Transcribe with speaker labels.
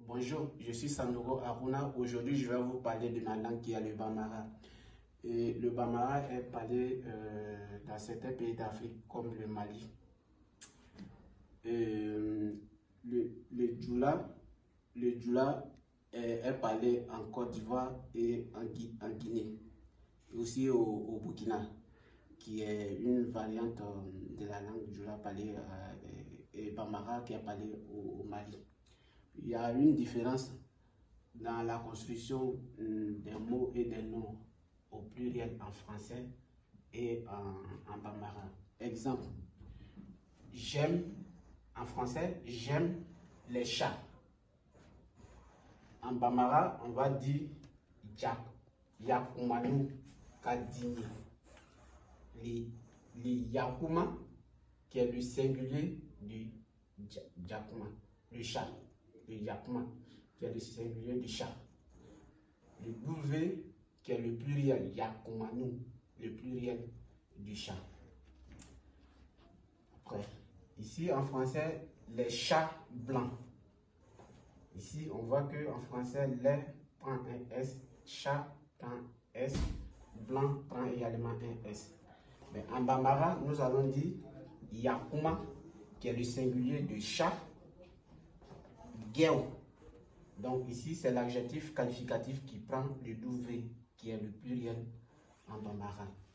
Speaker 1: Bonjour, je suis Sandoro Aruna. Aujourd'hui, je vais vous parler de ma langue qui est le Bambara. Et le Bambara est parlé dans certains pays d'Afrique comme le Mali. Le Djoula est parlé en Côte d'Ivoire et en Guinée. Et aussi au Burkina, qui est une variante de la langue Djoula parlée et Bambara qui est parlée au Mali. Il y a une différence dans la construction des mots et des noms au pluriel en français et en bambara. Exemple, j'aime, en français, j'aime les chats. En bambara, on va dire Yakumanu Kadini. Le Yakuma, qui est le singulier du Yakuma, le chat. Le Yakuma, qui est le singulier du chat. Le W, qui est le pluriel, Yakumanu, le pluriel du chat. Après, ici en français, les chats blancs. Ici, on voit que en français, les prend un S, chat prend S, blanc prend également un S. Mais en bambara, nous allons dire Yakuma, qui est le singulier de chat. Guéo. Donc ici, c'est l'adjectif qualificatif qui prend le W, qui est le pluriel en bambara.